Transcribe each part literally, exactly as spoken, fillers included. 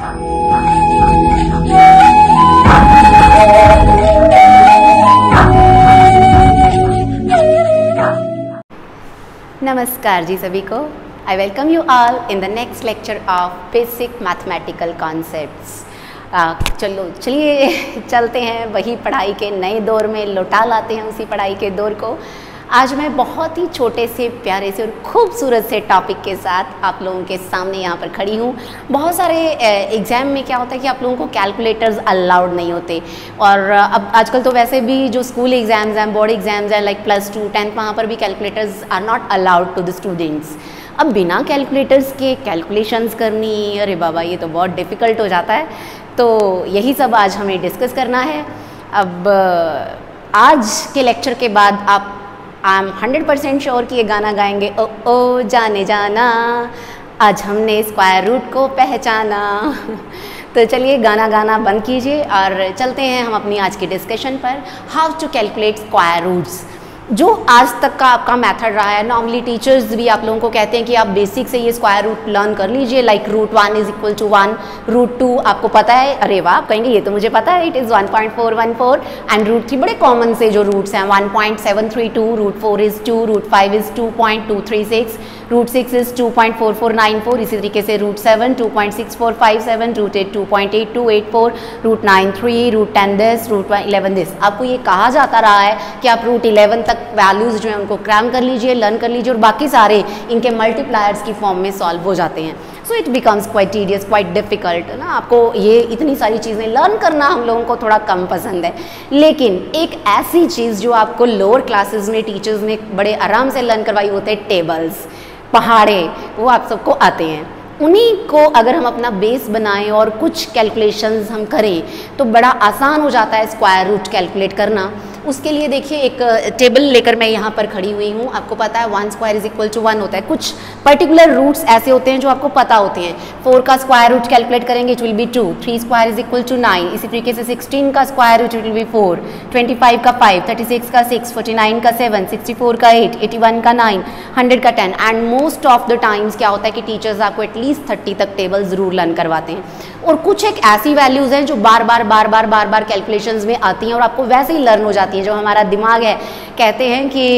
नमस्कार जी सभी को। I welcome you all in the next lecture of basic mathematical concepts. चलो चलिए चलते हैं वही पढ़ाई के नए दौर में, लौटा लाते हैं उसी पढ़ाई के दौर को। आज मैं बहुत ही छोटे से प्यारे से और खूबसूरत से टॉपिक के साथ आप लोगों के सामने यहाँ पर खड़ी हूँ। बहुत सारे एग्ज़ाम में क्या होता है कि आप लोगों को कैलकुलेटर्स अलाउड नहीं होते, और अब आजकल तो वैसे भी जो स्कूल एग्ज़ाम्स हैं, बोर्ड एग्ज़ाम्स हैं लाइक प्लस टू टेंथ, वहाँ पर भी calculators are not allowed to the students. अब बिना कैलकुलेटर्स के कैलकुलेशंस करनी, अरे बाबा ये तो बहुत डिफ़िकल्ट हो जाता है। तो यही सब आज हमें डिस्कस करना है। अब आज के लेक्चर के बाद आप I am hundred percent sure कि ये गाना गाएंगे, ओ ओ जाने जाना आज हमने स्क्वायर रूट को पहचाना। तो चलिए गाना गाना बंद कीजिए और चलते हैं हम अपनी आज की डिस्कशन पर, how to calculate square roots. जो आज तक का आपका मेथड रहा है, नॉर्मली टीचर्स भी आप लोगों को कहते हैं कि आप बेसिक से ये स्क्वायर रूट लर्न कर लीजिए, like root one is equal to one, root two आपको पता है, अरे वाह आप कहेंगे ये तो मुझे पता है, it is one point four one four, and root three बड़े कॉमन से जो रूट्स हैं one point seven three two, root four is two, root five is two point two three six, root six is two point four four nine four, इसी तरीके से root seven two point six four five seven, root eight two point eight two eight four, root nine three, root ten this, root eleven this. आपको ये कहा जाता रहा है कि आप रूट इलेवन तक वैल्यूज़ जो है उनको क्रैम कर लीजिए, लर्न कर लीजिए, और बाकी सारे इनके मल्टीप्लायर्स की फॉर्म में सॉल्व हो जाते हैं। So it becomes quite tedious, quite difficult ना। आपको ये इतनी सारी चीज़ें लर्न करना हम लोगों को थोड़ा कम पसंद है, लेकिन एक ऐसी चीज़ जो आपको लोअर क्लासेस में टीचर्स ने बड़े आराम से लर्न करवाई होते हैं, टेबल्स, पहाड़े, वो आप सबको आते हैं। उन्हीं को अगर हम अपना बेस बनाएं और कुछ कैलकुलेशंस हम करें तो बड़ा आसान हो जाता है स्क्वायर रूट कैलकुलेट करना। उसके लिए देखिए एक टेबल लेकर मैं यहाँ पर खड़ी हुई हूँ। आपको पता है one square is equal to one होता है। कुछ पर्टिकुलर रूट्स ऐसे होते हैं जो आपको पता होते हैं। फोर का स्क्वायर रूट कैलकुलेट करेंगे it will be two, three square is equal to nine, इसी तरीके से सिक्सटीन का square root it will be four, twenty five का फाइव, थर्टी सिक्स का सिक्स, फोर्टी नाइन का सेवन, सिक्सटी फोर का eight, eighty one का nine, hundred का ten. And most of the times क्या होता है कि टीचर्स आपको एटलीस्ट थर्टी तक टेबल जरूर लर्न करवाते हैं। और कुछ एक ऐसी वैल्यूज़ हैं जो बार बार बार बार बार बार कैलकुलेशंस में आती हैं और आपको वैसे ही लर्न हो जाती है। जो हमारा दिमाग है, कहते हैं कि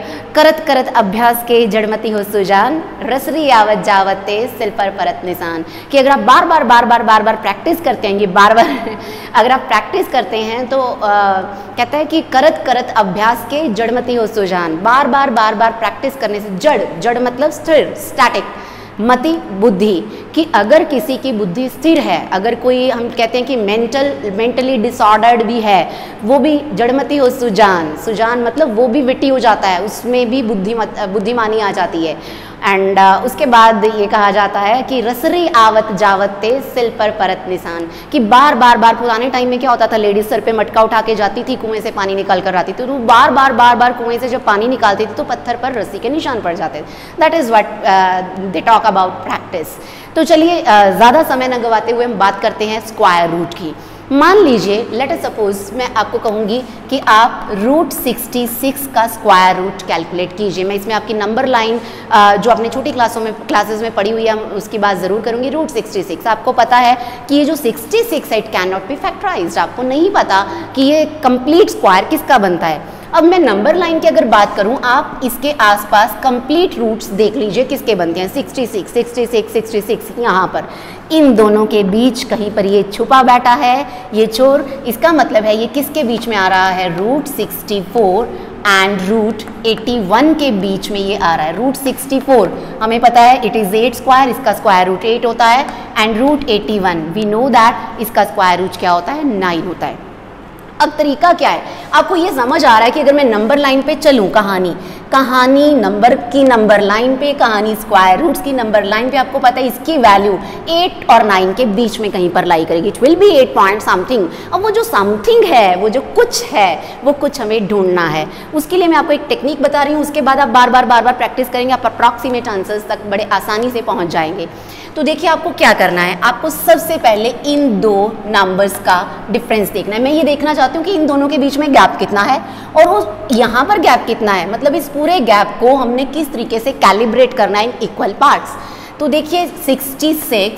करत करत अभ्यास के जड़मती हो सुजान, रसरी आवत जावत ते सिल पर परत निशान। कि अगर आप बार बार बार बार बार बार प्रैक्टिस करते हैं, ये बार बार अगर आप प्रैक्टिस करते हैं तो आ, कहते हैं कि करत करत अभ्यास के जड़मती हो सुजान, बार बार बार बार प्रैक्टिस करने से, जड़ जड़ मतलब स्थिर, स्टैटिक, मति बुद्धि, कि अगर किसी की बुद्धि स्थिर है, अगर कोई हम कहते हैं कि मेंटल मेंटली डिसऑर्डर्ड भी है, वो भी जड़मती हो सुजान, सुजान मतलब वो भी विटी हो जाता है, उसमें भी बुद्धि बुद्धिमानी आ जाती है। एंड uh, उसके बाद ये कहा जाता है कि रसरी आवत जावत ते सिल पर परत निशान, कि बार बार बार पुराने टाइम में क्या होता था, लेडीज सर पे मटका उठा के जाती थी, कुएं से पानी निकाल कर आती थी, तो बार बार बार बार कुएं से जब पानी निकालती थी तो पत्थर पर रस्सी के निशान पड़ जाते थे। That is what they talk about practice. तो चलिए uh, ज़्यादा समय न गवाते हुए हम बात करते हैं स्क्वायर रूट की। मान लीजिए, लेट अस सपोज मैं आपको कहूँगी कि आप रूट सिक्सटी सिक्स का स्क्वायर रूट कैलकुलेट कीजिए। मैं इसमें आपकी नंबर लाइन जो आपने छोटी क्लासों में क्लासेस में पढ़ी हुई है उसकी बात ज़रूर करूँगी। रूट सिक्सटी सिक्स, आपको पता है कि ये जो सिक्सटी सिक्स है it can not be factorized. आपको नहीं पता कि ये कंप्लीट स्क्वायर किसका बनता है। अब मैं नंबर लाइन की अगर बात करूं, आप इसके आसपास कंप्लीट रूट्स देख लीजिए किसके बनते हैं, sixty six, sixty six, sixty six, यहाँ पर इन दोनों के बीच कहीं पर ये छुपा बैठा है ये चोर। इसका मतलब है ये किसके बीच में आ रहा है, root sixty four and root eighty one के बीच में ये आ रहा है। रूट सिक्सटी फोर हमें पता है इट इज़ एट स्क्वायर, इसका स्क्वायर रूट एट होता है, and root eighty one we know that इसका स्क्वायर रूट क्या होता है, नाइन होता है। अब तरीका क्या है, आपको ये समझ आ रहा है कि अगर मैं नंबर लाइन पे चलूँ, कहानी कहानी नंबर की नंबर लाइन पे, कहानी स्क्वायर रूट्स की नंबर लाइन पे, आपको पता है इसकी वैल्यू एट और नाइन के बीच में कहीं पर लाई करेगी, it will be eight point something. अब वो जो समथिंग है, वो जो कुछ है, वो कुछ हमें ढूंढना है। उसके लिए मैं आपको एक टेक्निक बता रही हूँ, उसके बाद आप बार बार बार बार प्रैक्टिस करेंगे, आप अप्रॉक्सीमेट आंसर्स तक बड़े आसानी से पहुँच जाएंगे। तो देखिए आपको क्या करना है, आपको सबसे पहले इन दो नंबर्स का डिफरेंस देखना है। मैं ये देखना चाहती हूँ कि इन दोनों के बीच में गैप कितना है और वो यहाँ पर गैप कितना है, मतलब इस पूरे गैप को हमने किस तरीके से कैलिब्रेट करना है इन इक्वल पार्ट्स। तो देखिए sixty six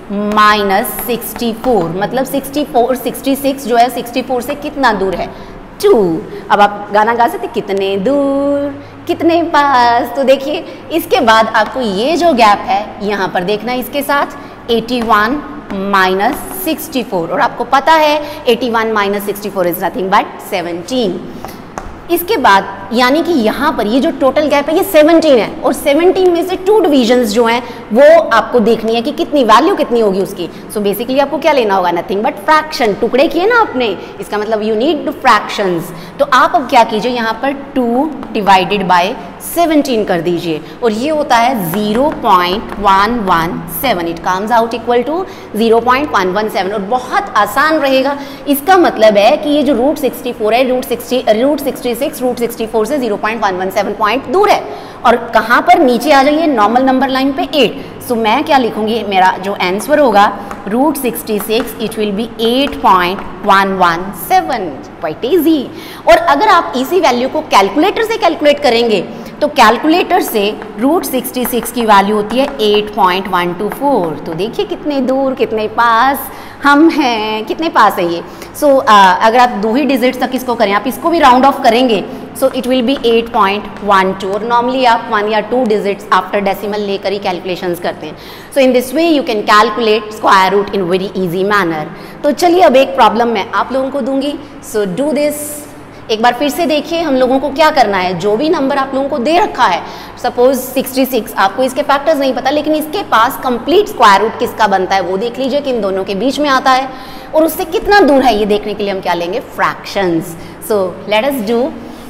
minus sixty four, मतलब सिक्सटी फोर सिक्सटी सिक्स जो है सिक्सटी फोर से कितना दूर है, टू। अब आप गाना गा सकते कितने दूर कितने पास। तो देखिए इसके बाद आपको ये जो गैप है यहाँ पर देखना है इसके साथ eighty one minus sixty four, और आपको पता है eighty one minus sixty four is nothing but seventeen. इसके बाद यानी कि यहाँ पर ये जो टोटल गैप है ये सेवनटीन है, और सेवनटीन में से टू डिविजन्स जो हैं वो आपको देखनी है कि कितनी वैल्यू कितनी होगी उसकी। सो so बेसिकली आपको क्या लेना होगा, नथिंग बट फ्रैक्शन, टुकड़े किए ना आपने, इसका मतलब यू नीड फ्रैक्शंस। तो आप अब क्या कीजिए, यहाँ पर टू डिवाइडेड बाय सेवनटीन कर दीजिए, और ये होता है zero point one one seven, it comes out equal to zero point one one seven, और बहुत आसान रहेगा। इसका मतलब है कि ये जो रूट सिक्सटी फोर है, root sixty root sixty six root sixty four से zero point one one seven point दूर है, और कहाँ पर नीचे आ जाइए नॉर्मल नंबर लाइन पे एट। सो so, मैं क्या लिखूंगी, मेरा जो आंसर होगा root sixty six, it will be eight point one one seven, quite easy. और अगर आप इसी वैल्यू को कैलकुलेटर से कैलकुलेट करेंगे तो कैलकुलेटर से रूट सिक्सटी सिक्स की वैल्यू होती है eight point one two four. तो देखिए कितने दूर कितने पास हम हैं, कितने पास है ये। सो so, uh, अगर आप दो ही डिजिट्स तक इसको करें, आप इसको भी राउंड ऑफ करेंगे, so it will be eight point one two, और नॉर्मली आप वन या टू डिजिट्स आफ्टर डेसिमल लेकर ही कैलकुलेशंस करते हैं। So in this way you can calculate square root in very easy manner. तो चलिए अब एक प्रॉब्लम मैं आप लोगों को दूंगी, सो डू दिस। एक बार फिर से देखिए हम लोगों को क्या करना है, जो भी नंबर आप लोगों को दे रखा है, सपोज सिक्सटी सिक्स, आपको इसके फैक्टर्स नहीं पता लेकिन इसके पास कंप्लीट स्क्वायर रूट किसका बनता है वो देख लीजिए कि इन दोनों के बीच में आता है, और उससे कितना दूर है ये देखने के लिए हम क्या लेंगे, fractions. So let us do.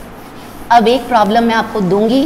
अब एक प्रॉब्लम मैं आपको दूंगी,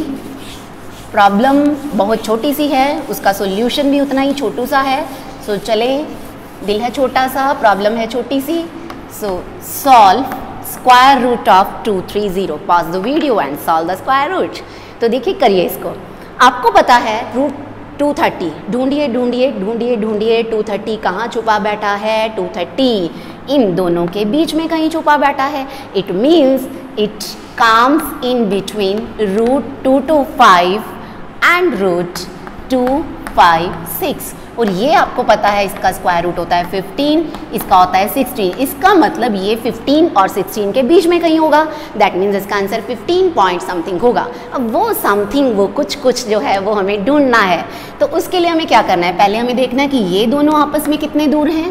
प्रॉब्लम बहुत छोटी सी है, उसका सोल्यूशन भी उतना ही छोटू सा है। सो so, चले, दिल है छोटा सा, प्रॉब्लम है छोटी सी। So solve square root of two three zero, pause the video and solve the square root. तो देखिए करिए इसको, आपको पता है रूट टू थर्टी, ढूंढिए ढूंढिए ढूंढिए ढूंढिए टू थर्टी कहाँ छुपा बैठा है, टू थर्टी इन दोनों के बीच में कहीं छुपा बैठा है। It means it comes in between root two two five and root two five six, और ये आपको पता है इसका स्क्वायर रूट होता है फिफ्टीन, इसका होता है सिक्सटीन, इसका मतलब ये फिफ्टीन और सिक्सटीन के बीच में कहीं होगा। दैट मीन्स इसका आंसर फिफ्टीन पॉइंट समथिंग होगा। अब वो समथिंग, वो कुछ कुछ जो है वो हमें ढूंढना है। तो उसके लिए हमें क्या करना है, पहले हमें देखना है कि ये दोनों आपस में कितने दूर हैं।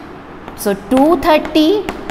So two thirty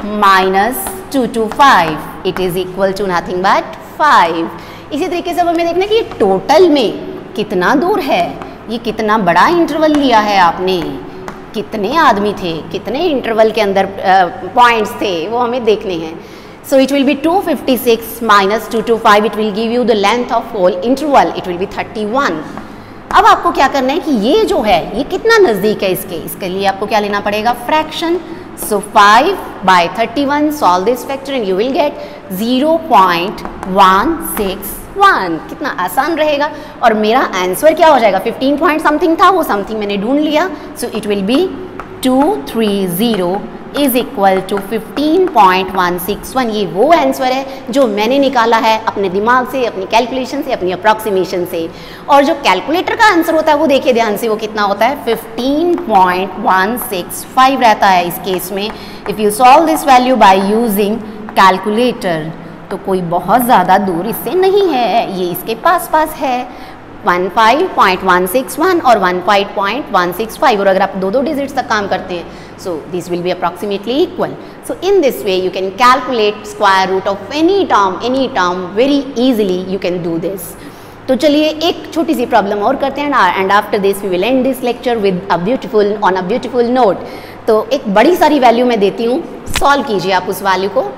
minus two two five, it is equal to nothing but five. इसी तरीके से हमें देखना है कि टोटल में कितना दूर है, ये कितना बड़ा इंटरवल लिया है आपने, कितने आदमी थे, कितने इंटरवल के अंदर पॉइंट्स uh, थे, वो हमें देखने हैं। So it will be two fifty six minus two two five, it will give you the length of whole interval, it will be thirty one. अब आपको क्या करना है कि ये जो है ये कितना नज़दीक है इसके, इसके लिए आपको क्या लेना पड़ेगा, fraction. So five by thirty one, solve this factor and you will get zero point one six one. कितना आसान रहेगा, और मेरा आंसर क्या हो जाएगा, फिफ्टीन पॉइंट समथिंग था, वो समथिंग मैंने ढूंढ लिया। So it will be two three zero is equal to fifteen point one six one. ये वो आंसर है जो मैंने निकाला है अपने दिमाग से, अपनी कैलकुलेशन से, अपनी अप्रॉक्सीमेशन से। और जो कैलकुलेटर का आंसर होता है वो देखिए ध्यान से, वो कितना होता है, fifteen point one six five रहता है इस केस में। If you solve this value by using calculator, तो कोई बहुत ज़्यादा दूर इससे नहीं है, ये इसके पास पास है, fifteen point one six one और fifteen point one six five, और अगर आप दो दो डिजिट्स तक काम करते हैं, so this will be approximately equal. So in this way you can calculate square root of any term, any term very easily you can do this. तो चलिए एक छोटी सी प्रॉब्लम और करते हैं, and after this we will end this lecture with a beautiful on a beautiful note. तो एक बड़ी सारी वैल्यू मैं देती हूँ, सॉल्व कीजिए आप उस वैल्यू को।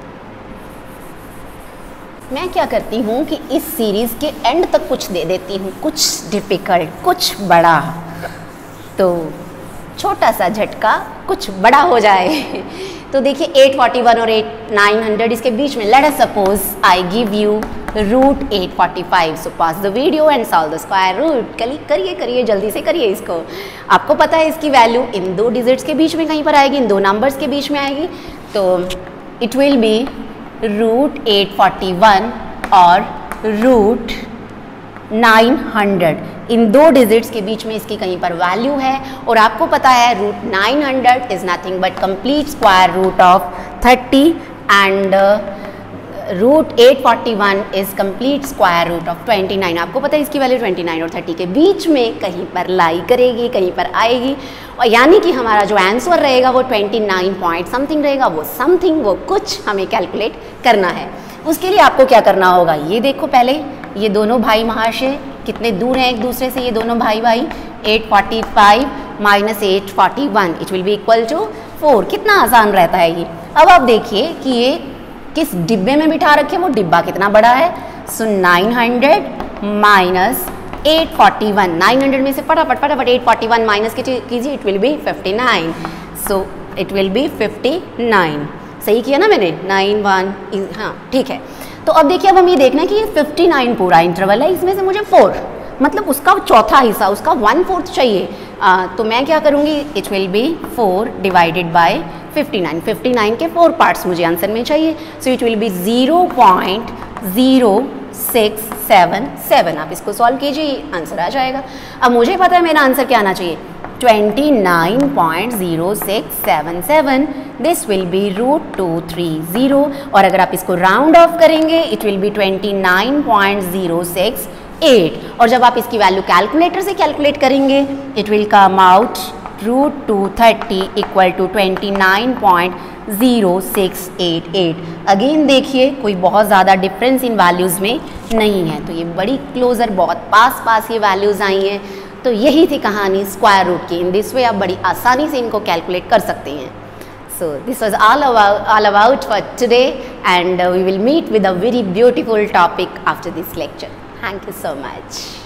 मैं क्या करती हूँ कि इस सीरीज़ के एंड तक कुछ दे देती हूँ, कुछ डिफ़िकल्ट, कुछ बड़ा, तो छोटा सा झटका कुछ बड़ा हो जाए। तो देखिए एट फोर्टी वन और एट नाइन हंड्रेड इसके बीच में, let us suppose I give you root eight forty five. So pause the video and solve the square root. करिए करिए जल्दी से करिए इसको। आपको पता है इसकी वैल्यू इन दो डिजिट्स के बीच में कहीं पर आएगी, इन दो नंबर्स के बीच में आएगी। तो it will be root eight forty one और रूट नाइन हंड्रेड इन दो डिजिट्स के बीच में इसकी कहीं पर वैल्यू है, और आपको पता है root nine hundred is nothing but complete square root of thirty and root eight forty one is complete square root of twenty nine. आपको पता है इसकी वैल्यू ट्वेंटी नाइन और थर्टी के बीच में कहीं पर लाई करेगी, कहीं पर आएगी, और यानी कि हमारा जो आंसर रहेगा वो ट्वेंटी नाइन पॉइंट समथिंग रहेगा। वो समथिंग वो कुछ हमें कैलकुलेट करना है। उसके लिए आपको क्या करना होगा, ये देखो पहले ये दोनों भाई महाशय कितने दूर हैं एक दूसरे से, ये दोनों भाई भाई eight forty five minus eight forty one it will be equal to four. कितना आसान रहता है ये। अब आप देखिए कि ये किस डिब्बे में बिठा रखे, वो डिब्बा कितना बड़ा है। So nine hundred minus eight forty one, nine hundred में से फटाफट फटाफट एट फोर्टी वन माइनस कीजिए, it will be fifty nine. So it will be fifty nine. सही किया ना मैंने, नाइन वन, हाँ ठीक है। तो अब देखिए अब हम ये देखना है कि ये फिफ्टी नाइन पूरा इंटरवल है, इसमें से मुझे फोर मतलब उसका चौथा हिस्सा, उसका वन फोर्थ चाहिए। आ, तो मैं क्या करूँगी, it will be four divided by fifty nine. Fifty nine के फोर पार्ट्स मुझे आंसर में चाहिए। So it will be zero point zero six seven seven. आप इसको सॉल्व कीजिए, आंसर आ जाएगा। अब मुझे पता है मेरा आंसर क्या आना चाहिए, twenty nine point zero six seven seven. This will be root two three zero, और अगर आप इसको राउंड ऑफ करेंगे it will be twenty nine point zero six eight, और जब आप इसकी वैल्यू कैलकुलेटर से कैलकुलेट करेंगे it will come out root two thirty equal to twenty nine point zero six eight eight. Again देखिए कोई बहुत ज़्यादा डिफरेंस इन वैल्यूज़ में नहीं है, तो ये बड़ी क्लोजर, बहुत पास पास ये वैल्यूज़ आई हैं। तो यही थी कहानी स्क्वायर रूट की। इन दिस वे आप बड़ी आसानी से इनको कैलकुलेट कर सकते हैं। So this was all about all about for today, and we will meet with a very beautiful topic after this lecture. Thank you so much.